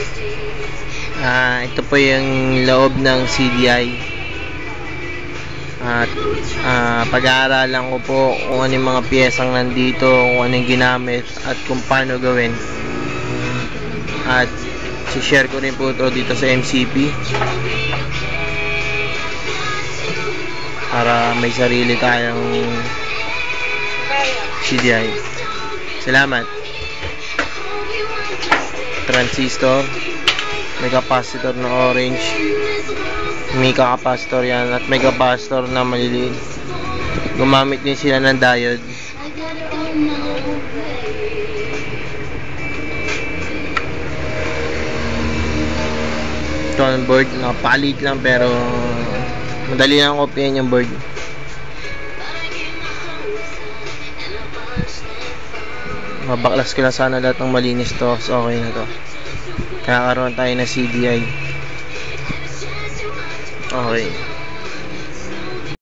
Ito po yung loob ng CDI. At pag-aaralan ko po kung ano yung mga piyesang nandito, kung ano yung ginamit at kung paano gawin. At si-share ko rin po ito dito sa MCP para may sarili tayong CDI. Salamat. Transistor, may capacitor na orange, may capacitor yan, at may capacitor na maliliit. Gumamit din sila ng diode. Ito ang board, nakapalit lang pero madali lang kopyahin yung board. Mabaklas ko lang sana lahat ng malinis to, so okay na to. Kakaroon tayo ng CDI. Okay.